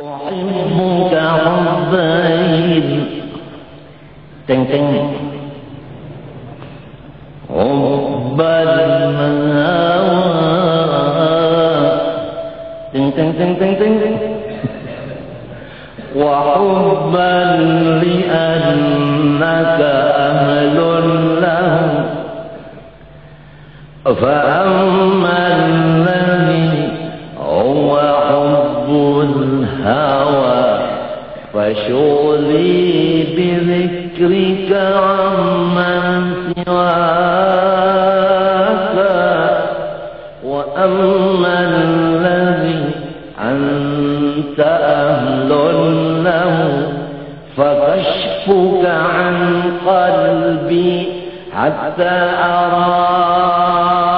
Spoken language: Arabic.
أحبك حبين تeng teng حب المهوى تeng teng teng teng teng وحبا لأنك أهل له فأما الذي هو حب الهوى فشغلي بذكرك عمن سواك وأما الذي أنت أهل له فكشفك عن قلبي حتى أراك